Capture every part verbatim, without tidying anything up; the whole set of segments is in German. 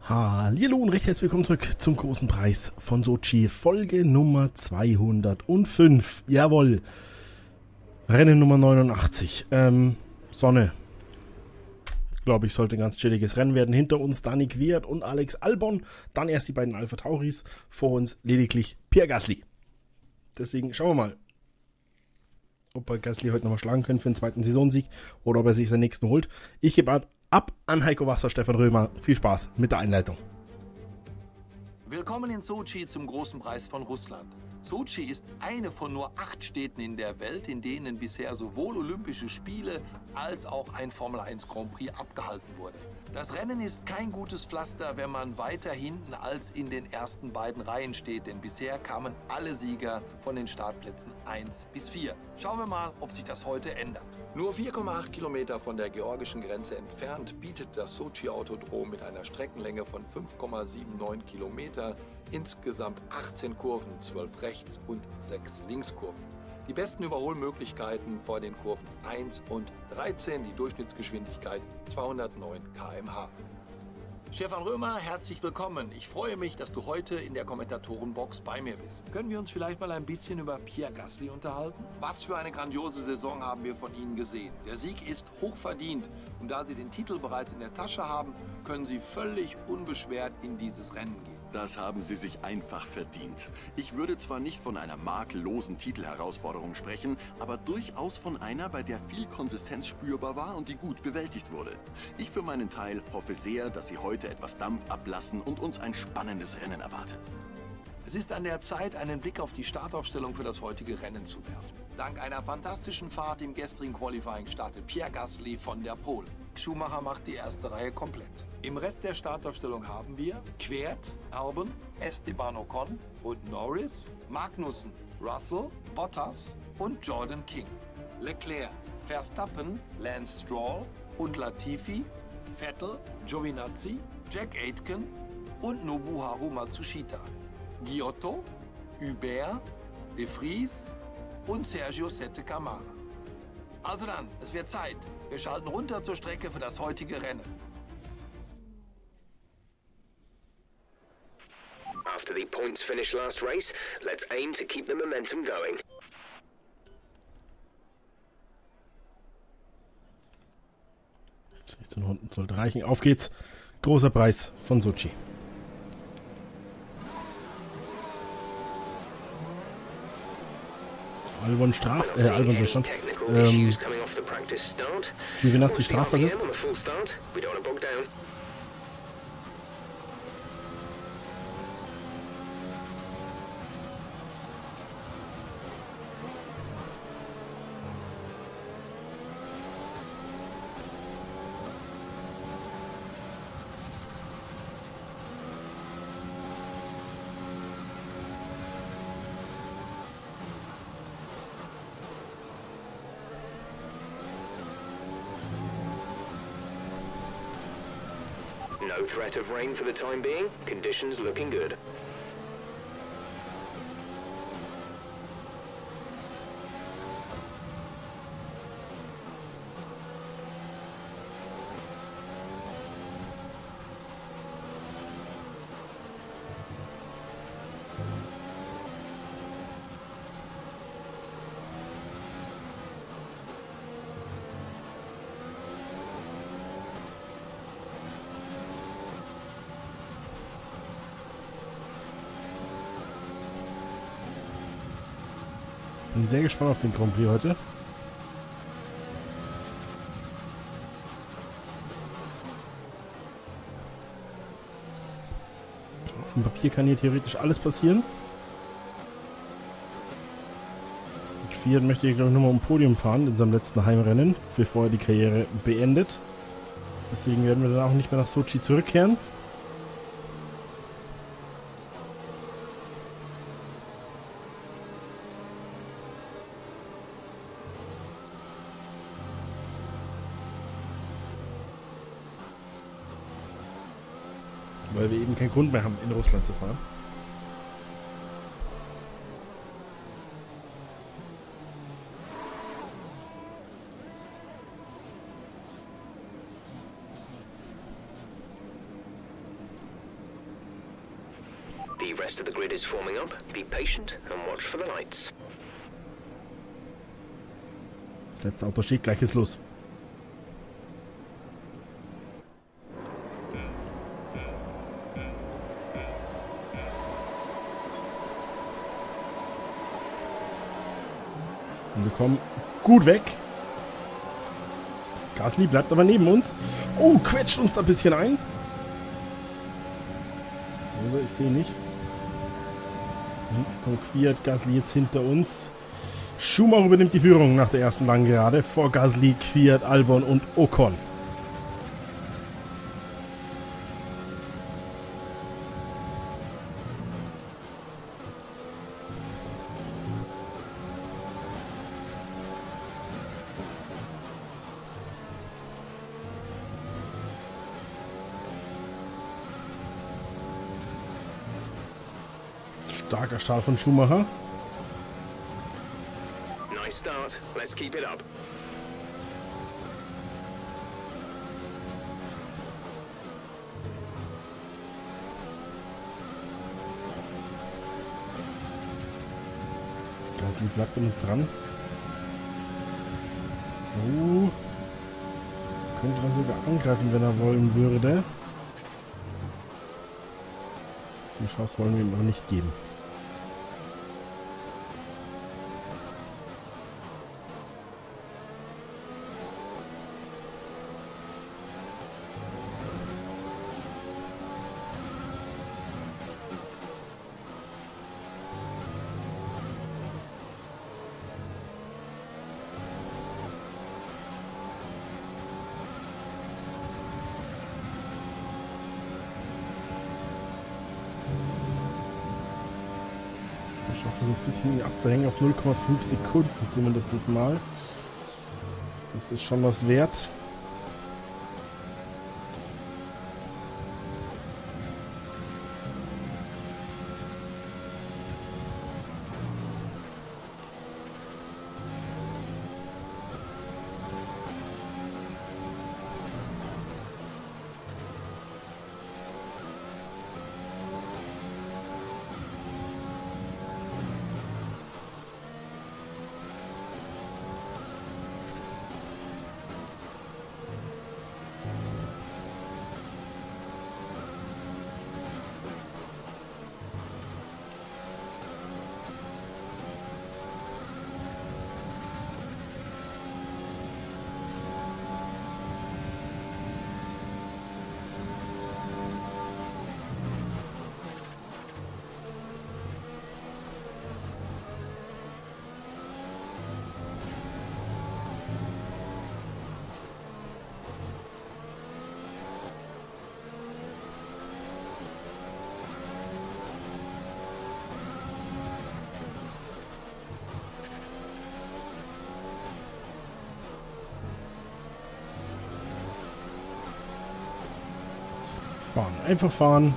Hallo und recht herzlich willkommen zurück zum großen Preis von Sochi, Folge Nummer zweihundertfünf. Jawohl, Rennen Nummer neunundachtzig. Ähm, Sonne. Glaube ich, sollte ein ganz chilliges Rennen werden. Hinter uns Dani Quert und Alex Albon. Dann erst die beiden Alpha Tauris. Vor uns lediglich Pierre Gasly. Deswegen schauen wir mal, ob wir Gasly heute nochmal schlagen können für den zweiten Saisonsieg oder ob er sich seinen nächsten holt. Ich gebe ab an Heiko Wasser, Stefan Römer. Viel Spaß mit der Einleitung. Willkommen in Sochi zum großen Preis von Russland. Sochi ist eine von nur acht Städten in der Welt, in denen bisher sowohl Olympische Spiele als auch ein Formel eins Grand Prix abgehalten wurde. Das Rennen ist kein gutes Pflaster, wenn man weiter hinten als in den ersten beiden Reihen steht, denn bisher kamen alle Sieger von den Startplätzen eins bis vier. Schauen wir mal, ob sich das heute ändert. Nur vier Komma acht Kilometer von der georgischen Grenze entfernt bietet das Sochi-Autodrom mit einer Streckenlänge von fünf Komma neunundsiebzig Kilometer insgesamt achtzehn Kurven, zwölf Rechts- und sechs Linkskurven. Die besten Überholmöglichkeiten vor den Kurven eins und dreizehn, die Durchschnittsgeschwindigkeit zweihundertneun Kilometer pro Stunde. Stefan Römer, herzlich willkommen. Ich freue mich, dass du heute in der Kommentatorenbox bei mir bist. Können wir uns vielleicht mal ein bisschen über Pierre Gasly unterhalten? Was für eine grandiose Saison haben wir von Ihnen gesehen. Der Sieg ist hochverdient und da Sie den Titel bereits in der Tasche haben, können Sie völlig unbeschwert in dieses Rennen gehen. Das haben sie sich einfach verdient. Ich würde zwar nicht von einer makellosen Titelherausforderung sprechen, aber durchaus von einer, bei der viel Konsistenz spürbar war und die gut bewältigt wurde. Ich für meinen Teil hoffe sehr, dass sie heute etwas Dampf ablassen und uns ein spannendes Rennen erwartet. Es ist an der Zeit, einen Blick auf die Startaufstellung für das heutige Rennen zu werfen. Dank einer fantastischen Fahrt im gestrigen Qualifying startet Pierre Gasly von der Pole. Schumacher macht die erste Reihe komplett. Im Rest der Startaufstellung haben wir Quert, Albon, Esteban Ocon und Norris, Magnussen, Russell, Bottas und Jordan King. Leclerc, Verstappen, Lance Stroll und Latifi, Vettel, Giovinazzi, Jack Aitken und Nobuharu Matsushita. Giotto, Hubert, De Vries und Sergio Sette Camara. Also dann, es wird Zeit. Wir schalten runter zur Strecke für das heutige Rennen. After the points finish last race, let's aim to keep the momentum going. sechzehn Runden sollte reichen. Auf geht's. Großer Preis von Sochi. Albon Straf, äh, Albon soll schon. Ähm, Giovinazzi strafversetzt. No threat of rain for the time being. Conditions looking good. Bin sehr gespannt auf den Grand Prix heute. Auf dem Papier kann hier theoretisch alles passieren. Mit Fiat möchte ich, glaube ich, nochmal um Podium fahren in seinem letzten Heimrennen, bevor er die Karriere beendet. Deswegen werden wir dann auch nicht mehr nach Sochi zurückkehren. Weil wir eben keinen Grund mehr haben, in Russland zu fahren. The rest of the grid is forming up. Be patient and watch for the lights. Das letzte Auto steht, gleich ist los. Und wir kommen gut weg. Gasly bleibt aber neben uns. Oh, quetscht uns da ein bisschen ein. Also, ich sehe nicht. Und Kvyat, Gasly jetzt hinter uns. Schumacher übernimmt die Führung nach der ersten langen Gerade. Vor Gasly, Kvyat, Albon und Ocon. Starker Start von Schumacher. Nice start. Let's keep it up. Gasly bleibt uns dran. Oh. Könnte er sogar angreifen, wenn er wollen würde. Die Chance wollen wir ihm aber nicht geben. Ein bisschen abzuhängen auf null Komma fünf Sekunden zumindest mal. Das ist schon was wert. Fahren, einfach fahren.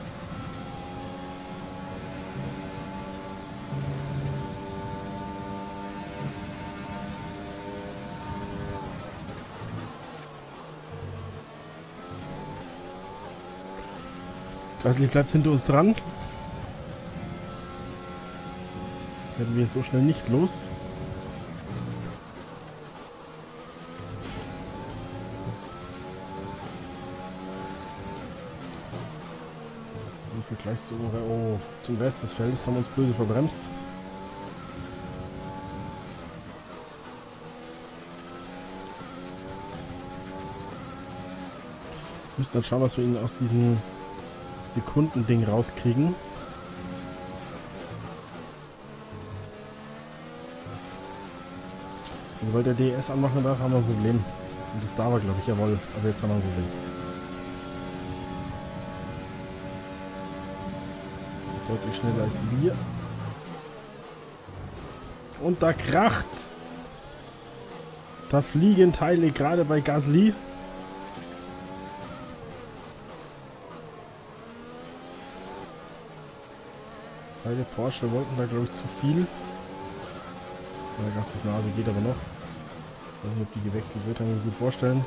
Gasly bleibt hinter uns dran. Werden wir so schnell nicht los. Im Vergleich zu oh, zum Rest des Feldes haben wir uns böse verbremst. Wir müssen dann schauen, was wir ihn aus diesem Sekundending rauskriegen. Und weil der D S anmachen darf, haben wir ein Problem. Und das darf er, glaube ich, jawohl. Aber jetzt haben wir ein Problem. Deutlich schneller als wir. Und da kracht's. Da fliegen Teile gerade bei Gasly. Beide Porsche wollten da, glaube ich, zu viel. Ja, Gaslys Nase geht aber noch. Ich weiß nicht, ob die gewechselt wird, kann ich mir gut vorstellen.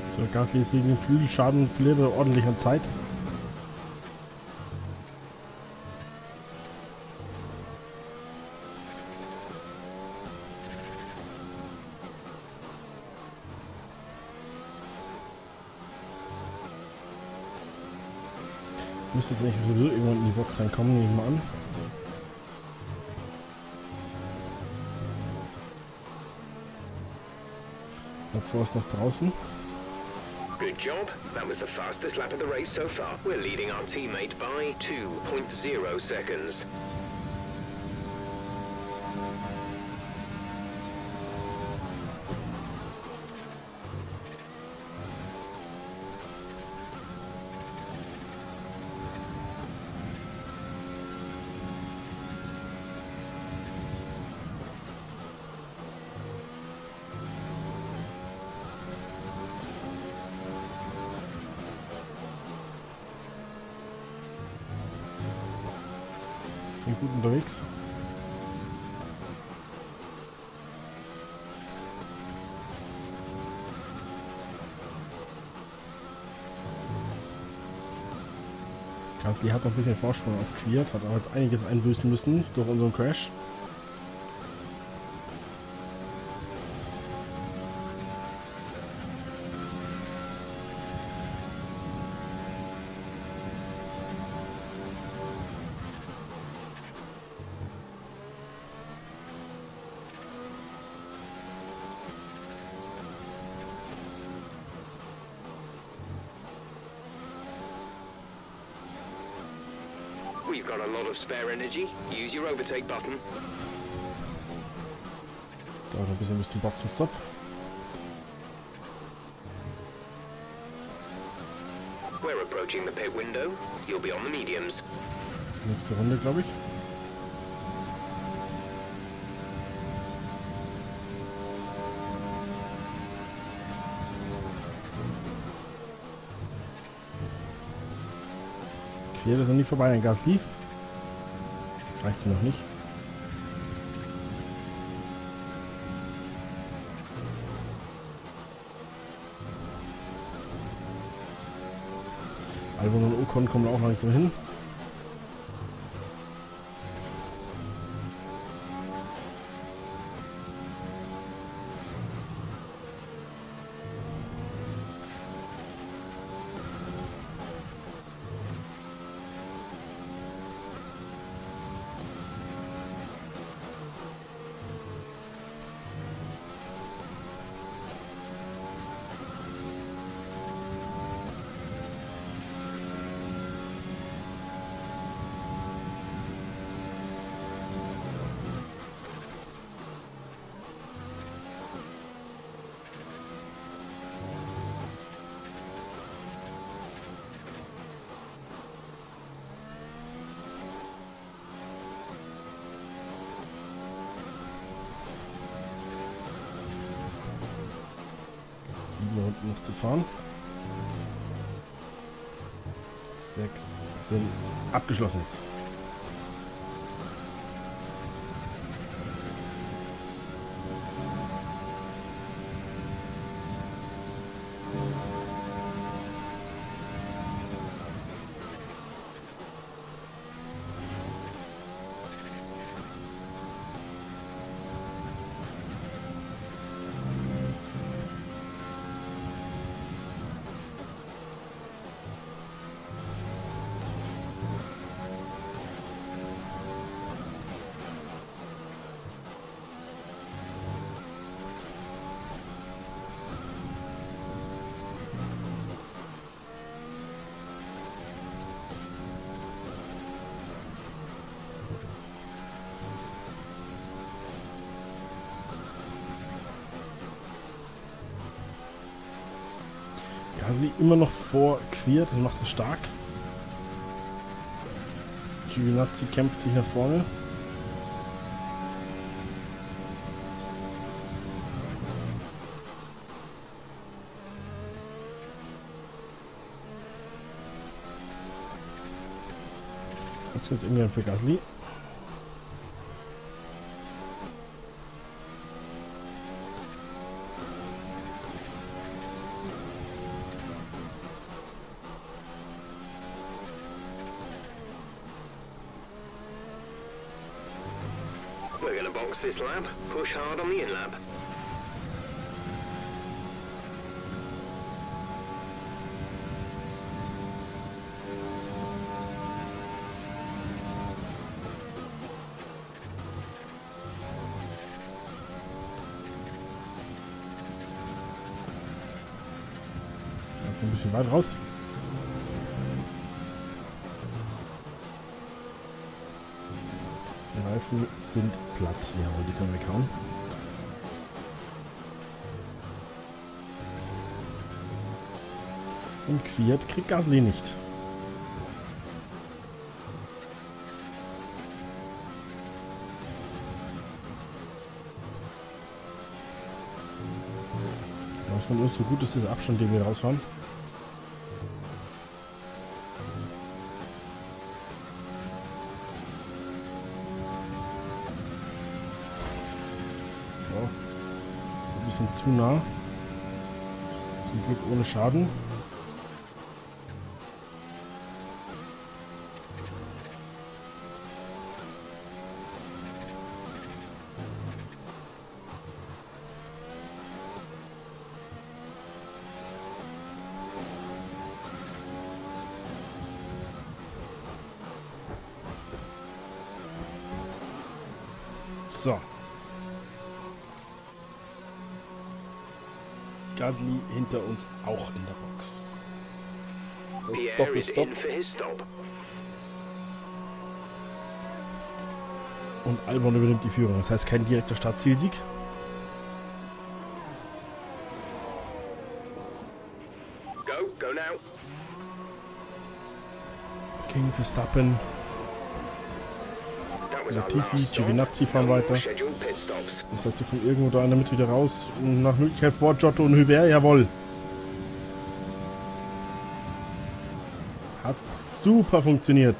So, Gasly jetzt wegen dem Flügelschaden verliert er ordentlich an Zeit. Müsste jetzt eigentlich sowieso irgendwann in die Box reinkommen, nehme ich mal an. Davor ist noch draußen. Good job. That was the fastest lap of the race so far. We're leading our teammate by two point zero seconds. Sind gut unterwegs. Gasly hat noch ein bisschen Vorsprung auf Kwiat, hat aber jetzt einiges einbüßen müssen durch unseren Crash. We've got a lot of spare energy. Use your overtake button. Dauert ein bisschen bis zum Boxenstopp. We're approaching the pit window. You'll be on the mediums. Nächste Runde, glaube ich. Hier ist noch nie vorbei an Gasly. Reicht noch nicht. Albon und Ocon kommen auch langsam hin. Sieben Runden noch zu fahren. Sechs sind abgeschlossen jetzt. Gasly immer noch vor Kwiat, das macht es stark. Giovinazzi kämpft sich nach vorne. Was ist jetzt irgendwann für Gasly? amongst this lap. Push hard on the in-lap. Ein bisschen weit raus. Die Reifen sind platt. Jawohl, die können wir weghauen. Und Kwiat kriegt Gasly nicht. Was von uns so gut ist, dieser Abstand, den wir rausfahren. Ein bisschen zu nah. Zum Glück ohne Schaden. So. Gasly hinter uns auch in der Box. Das heißt, Pierre is Doppelstopp. in for his stop. Und Albon übernimmt die Führung. Das heißt, kein direkter Startzielsieg. Go, go now. King, Verstappen, That was our Latifi, last stop. Giovinazzi fahren No more weiter. scheduled pit stops. Das heißt, wir kommen irgendwo da in der Mitte wieder raus. Und nach Möglichkeit vor Giotto und Hubert. Jawohl. Hat super funktioniert.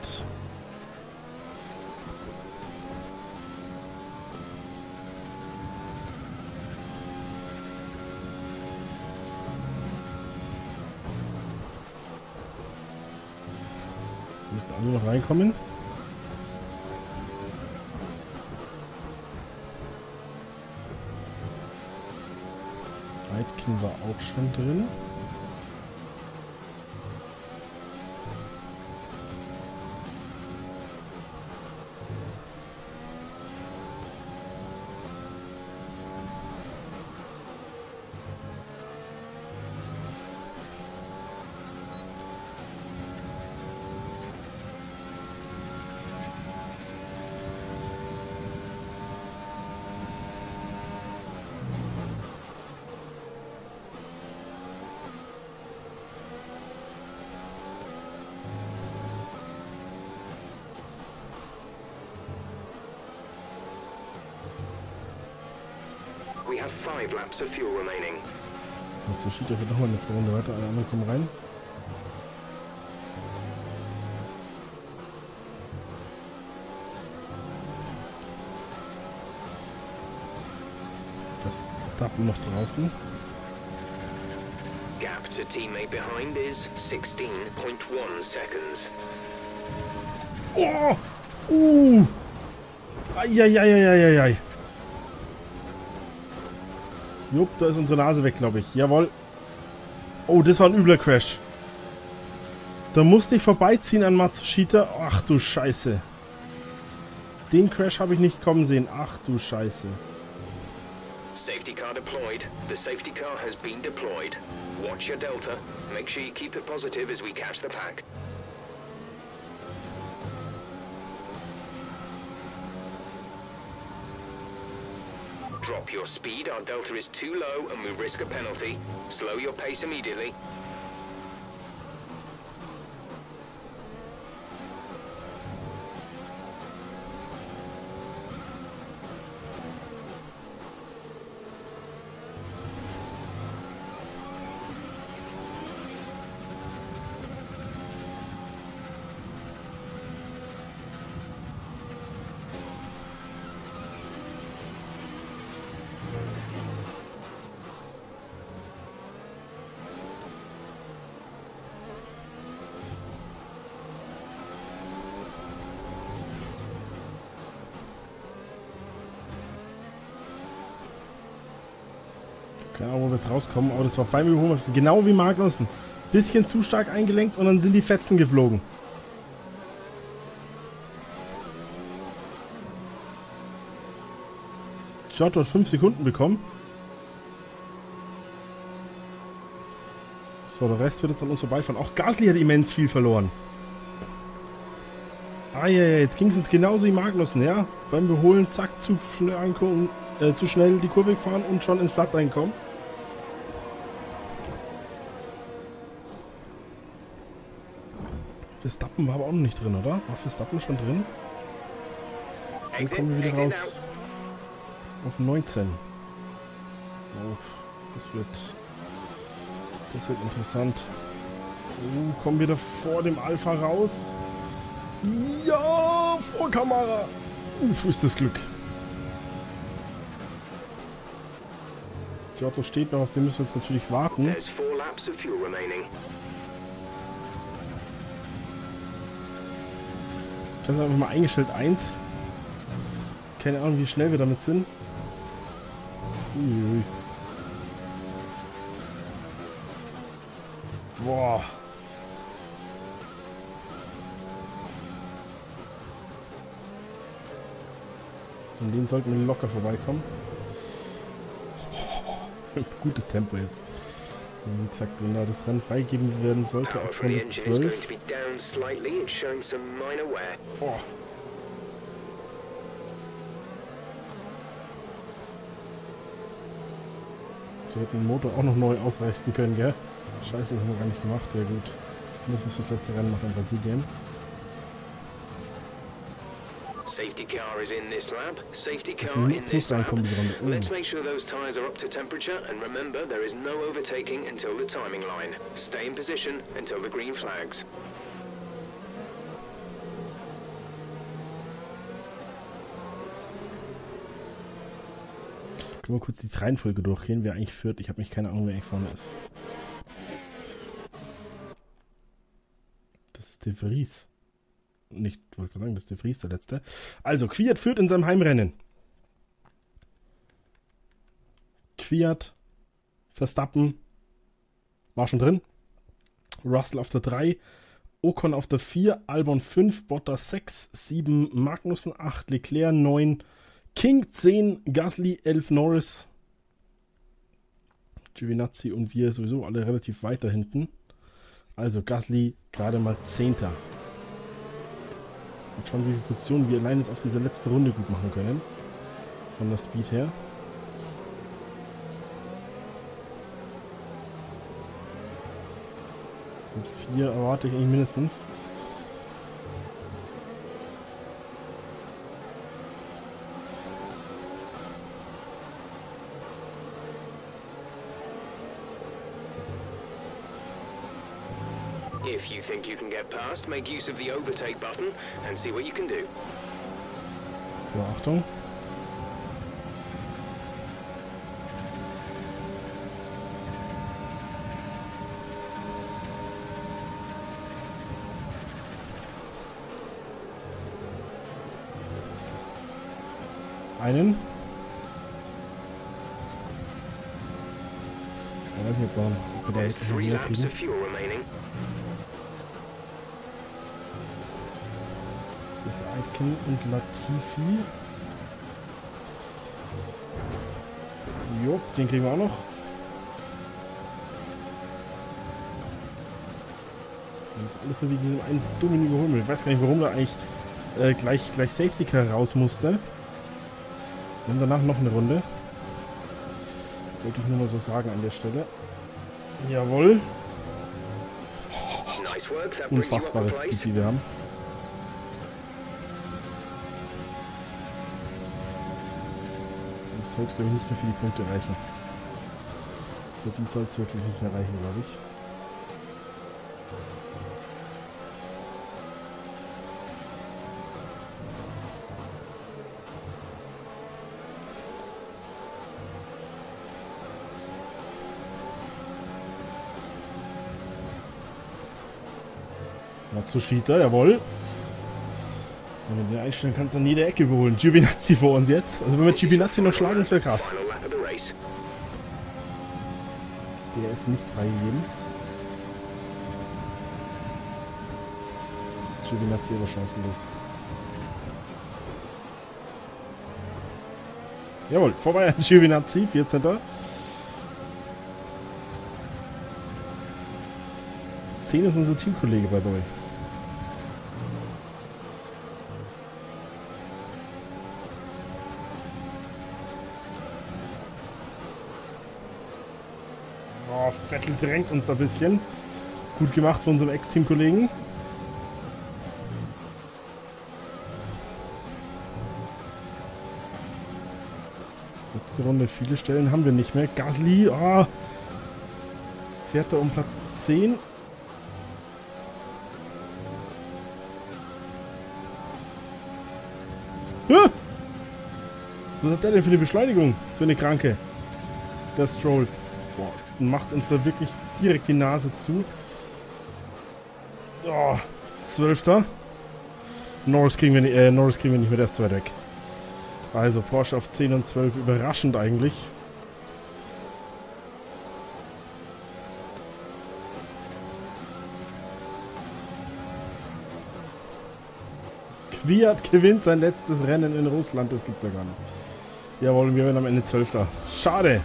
Müssen alle noch reinkommen. Aitken war auch schon drin. We have five laps of fuel remaining. Jetzt so Schieder wird nochmal eine Runde weiter. Alle anderen kommen rein. Verstappen noch draußen. Gap to teammate behind is sixteen point one seconds. Oh! Uh! Eieieiei. Jupp, da ist unsere Nase weg, glaube ich. Jawohl. Oh, das war ein übler Crash. Da musste ich vorbeiziehen an Matsushita. Ach du Scheiße. Den Crash habe ich nicht kommen sehen. Ach du Scheiße. Safety car deployed. The safety car has been deployed. Watch your delta. Make sure you keep it positive as we catch the pack. Drop your speed. Our delta is too low and we risk a penalty. Slow your pace immediately. Keine Ahnung, wo wir jetzt rauskommen, aber das war beim Überholen genau wie Magnussen. Bisschen zu stark eingelenkt und dann sind die Fetzen geflogen. Giotto hat fünf Sekunden bekommen. So, der Rest wird jetzt an uns vorbeifahren. Auch Gasly hat immens viel verloren. Ah ja, ja, jetzt ging es uns genauso wie Magnussen, ja. Beim Beholen, zack, zu schnell ankommen, äh, zu schnell die Kurve fahren und schon ins Flat reinkommen. Verstappen war aber auch noch nicht drin, oder? War Verstappen schon drin? Dann kommen wir wieder raus auf neunzehn. Oh, das wird... Das wird interessant. Oh, kommen wir da vor dem Alpha raus? Ja, vor Kamera. Uff, ist das Glück. Giotto steht noch, auf den müssen wir jetzt natürlich warten. There's four laps of fuel remaining. Ich habe einfach mal eingestellt eins. Keine Ahnung, wie schnell wir damit sind. Uiui. Boah. So, an denen sollten wir locker vorbeikommen. Gutes Tempo jetzt. Wie gesagt, wenn da das Rennen freigegeben werden sollte, auch schon mit zwölf. Oh. Wir hätten den Motor auch noch neu ausrichten können, gell? Scheiße, das haben wir gar nicht gemacht. Ja gut. Wir müssen das letzte Rennen machen in Brasilien. Safety car is in this lap. Safety Das car in muss this lap. reinkommen, diese Runde. Oh. Let's make sure those tires are up to temperature and remember there is no overtaking until the timing line. Stay in position until the green flags. Können wir kurz die Reihenfolge durchgehen, wer eigentlich führt? Ich habe mich keine Ahnung, wer eigentlich vorne ist. Das ist De Vries. Nicht, wollte ich sagen, das ist De Vries, der letzte. Also, Kvyat führt in seinem Heimrennen. Kvyat, Verstappen, war schon drin. Russell auf der drei, Ocon auf der vier, Albon fünf, Bottas sechs, sieben, Magnussen acht, Leclerc neun, King zehn, Gasly elf, Norris, Giovinazzi und wir sowieso alle relativ weit da hinten. Also Gasly gerade mal zehnter. Und schauen, wie viele Positionen wir allein jetzt auf dieser letzten Runde gut machen können. Von der Speed her. Und vier erwarte ich eigentlich mindestens. If you think you can get past, make use of the overtake button and see what you can do. So, Achtung. Einen. Ich weiß nicht, ob wir da There's three mehr laps kriegen. of fuel remaining. Das ist Aitken und Latifi. Jo, den kriegen wir auch noch. Das ist alles nur wegen diesem einen dummen Überholen. Ich weiß gar nicht, warum da eigentlich äh, gleich, gleich Safety Car raus musste. Wir haben danach noch eine Runde. Wollte ich nur mal so sagen an der Stelle. Jawohl. Nice work. That brings you up a Unfassbares place. Speed, die wir haben. Das sollte, glaube ich, nicht mehr für die Punkte reichen. Für die soll es wirklich nicht mehr reichen, glaube ich. Matsushita, jawohl. Wenn du den einstellen kannst, an jede Ecke überholen. Giovinazzi vor uns jetzt. Also wenn wir Giovinazzi noch schlagen, das wäre krass. Final lap of the race. Der ist nicht freigegeben. Giovinazzi aber chancenlos. Jawohl, vorbei an Giovinazzi, vierzehnter zehn ist unser Teamkollege bei Boy. Oh, Vettel drängt uns da ein bisschen. Gut gemacht von unserem Ex-Teamkollegen. Letzte Runde, viele Stellen haben wir nicht mehr. Gasly, oh, fährt er um Platz zehn. Ah! Was hat der denn für eine Beschleunigung? Für eine Kranke. Der Stroll. Boah, macht uns da wirklich direkt die Nase zu. Oh, zwölfter Norris kriegen wir nicht, äh, Norris kriegen wir nicht mehr, der ist zu weit weg. Also Porsche auf zehn und zwölf, überraschend eigentlich. Kwiat gewinnt sein letztes Rennen in Russland, das gibt's ja gar nicht. Jawohl, wir werden am Ende zwölfter Schade.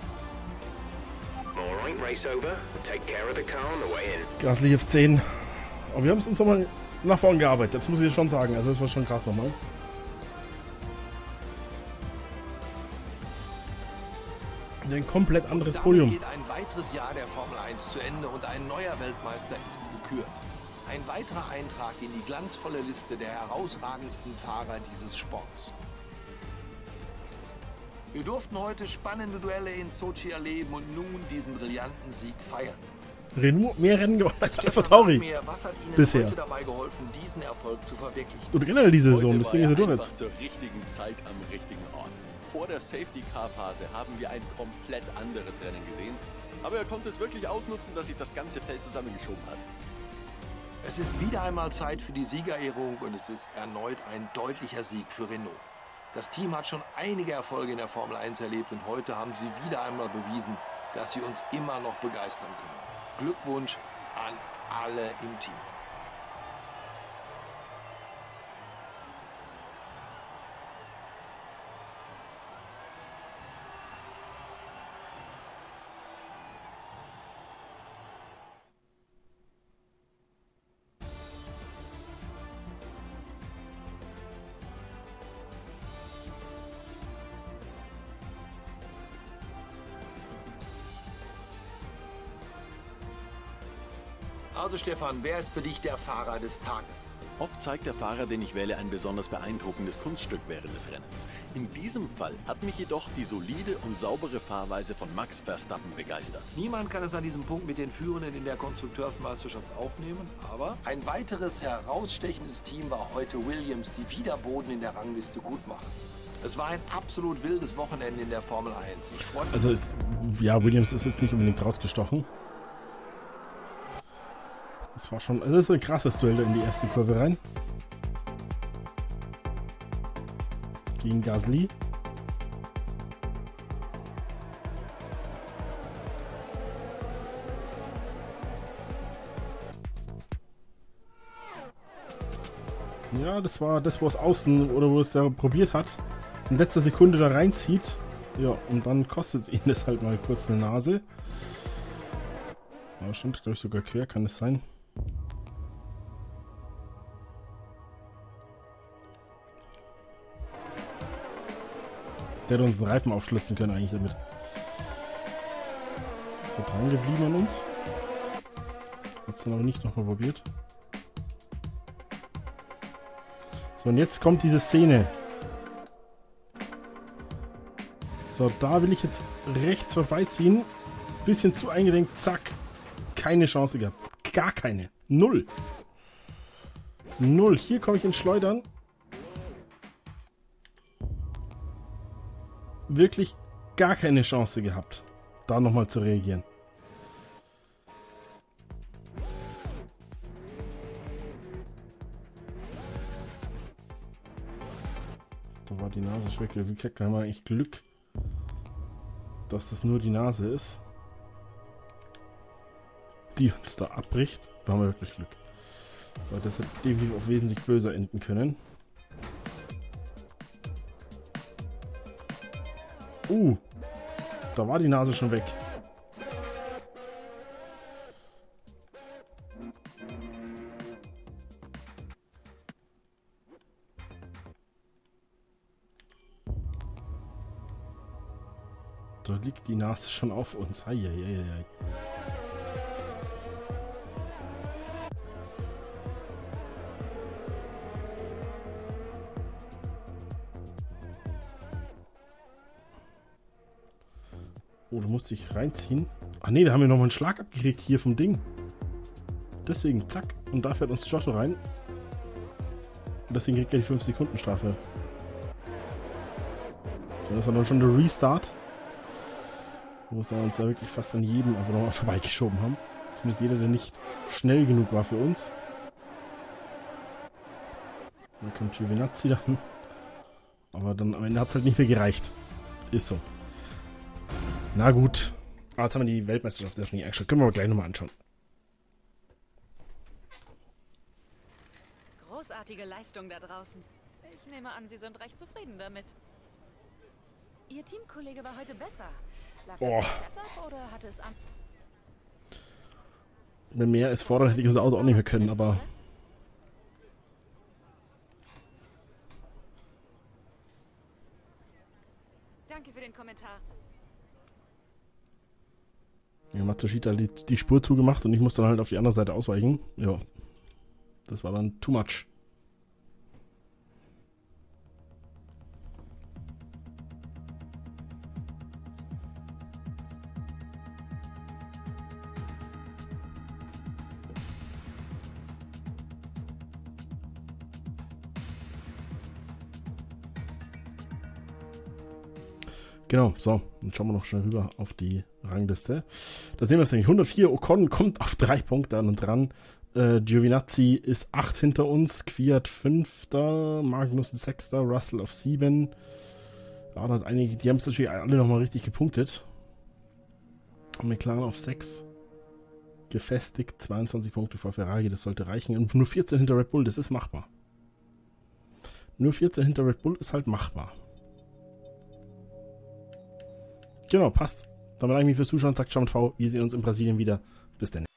Gasly auf zehn. Aber wir haben es uns nochmal nach vorn gearbeitet, das muss ich schon sagen. Also das war schon krass nochmal. Ein komplett anderes Damit Podium. geht ein weiteres Jahr der Formel eins zu Ende und ein neuer Weltmeister ist gekürt. Ein weiterer Eintrag in die glanzvolle Liste der herausragendsten Fahrer dieses Sports. Wir durften heute spannende Duelle in Sochi erleben und nun diesen brillanten Sieg feiern. Renault mehr Rennen gewonnen als Alpha Tauri Was hat Ihnen bisher heute dabei geholfen, diesen Erfolg zu verwirklichen? Und generell diese Saison, Heute deswegen war ist er er durch einfach jetzt. zur richtigen Zeit am richtigen Ort. Vor der Safety-Car-Phase haben wir ein komplett anderes Rennen gesehen. Aber er konnte es wirklich ausnutzen, dass sich das ganze Feld zusammengeschoben hat. Es ist wieder einmal Zeit für die Siegerehrung und es ist erneut ein deutlicher Sieg für Renault. Das Team hat schon einige Erfolge in der Formel eins erlebt und heute haben sie wieder einmal bewiesen, dass sie uns immer noch begeistern können. Glückwunsch an alle im Team. Also Stefan, wer ist für dich der Fahrer des Tages? Oft zeigt der Fahrer, den ich wähle, ein besonders beeindruckendes Kunststück während des Rennens. In diesem Fall hat mich jedoch die solide und saubere Fahrweise von Max Verstappen begeistert. Niemand kann es an diesem Punkt mit den Führenden in der Konstrukteursmeisterschaft aufnehmen, aber ein weiteres herausstechendes Team war heute Williams, die wieder Boden in der Rangliste gut machen. Es war ein absolut wildes Wochenende in der Formel eins. Ich freue mich. Also ist, ja, Williams ist jetzt nicht unbedingt rausgestochen. Das war schon, also das ist ein krasses Duell da in die erste Kurve rein. Gegen Gasly. Ja, das war das, wo es außen oder wo es da probiert hat. In letzter Sekunde da reinzieht. Ja, und dann kostet es ihn das halt mal kurz eine Nase. Ja, stimmt, glaube ich sogar quer, kann es sein. Der hätte uns den Reifen aufschlitzen können eigentlich damit. Ist er dran geblieben an uns? Hat es dann aber nicht nochmal probiert. So, und jetzt kommt diese Szene. So, da will ich jetzt rechts vorbeiziehen. Bisschen zu eingelenkt, zack. Keine Chance gehabt. Gar keine. Null. Null. Hier komme ich ins Schleudern. Wirklich gar keine Chance gehabt, da nochmal zu reagieren. Da war die Nase schrecklich. Wie gesagt, haben wir eigentlich Glück, dass das nur die Nase ist. die uns da abbricht. Da haben wir wirklich Glück. Weil das hätte definitiv auch wesentlich böser enden können. Uh, da war die Nase schon weg. Da liegt die Nase schon auf uns. Hei, hei, hei, hei. Oh, du musst dich reinziehen. Ach nee, da haben wir nochmal einen Schlag abgekriegt hier vom Ding. Deswegen, zack. Und da fährt uns Giotto rein. Und deswegen kriegt er die fünf Sekunden Strafe. So, das war dann schon der Restart. Wo wir uns da wirklich fast an jedem einfach nochmal vorbeigeschoben haben. Zumindest jeder, der nicht schnell genug war für uns. Dann kommt Giovinazzi dann. Aber dann am Ende hat es halt nicht mehr gereicht. Ist so. Na gut. Aber jetzt haben wir die Weltmeisterschaft erst nicht angeschaut. Können wir aber gleich nochmal anschauen. Großartige Leistung da draußen. Ich nehme an, Sie sind recht zufrieden damit. Ihr Teamkollege war heute besser. Lag das am Setup oder hatte es an... Wenn mehr ist fordern, hätte ich unser Auto auch nicht mehr können, aber... Danke für den Kommentar. Ja, Matsushita hat die, die Spur zugemacht und ich musste dann halt auf die andere Seite ausweichen. Ja. Das war dann too much. Genau, so, dann schauen wir noch schnell rüber auf die Rangliste. Da sehen wir es nämlich, hundertvier, Ocon kommt auf drei Punkte an und dran. Äh, Giovinazzi ist acht hinter uns, Kvyat fünfter, Magnussen sechster, Russell auf sieben. Ja, da hat einige, die haben es natürlich alle nochmal richtig gepunktet. McLaren auf sechs. Gefestigt, zweiundzwanzig Punkte vor Ferrari, das sollte reichen. Und nur vierzehn hinter Red Bull, das ist machbar. Nur vierzehn hinter Red Bull ist halt machbar. Genau, passt. Dann bedanke ich mich fürs Zuschauen, sagt Ciao und V. Wir sehen uns in Brasilien wieder. Bis dann.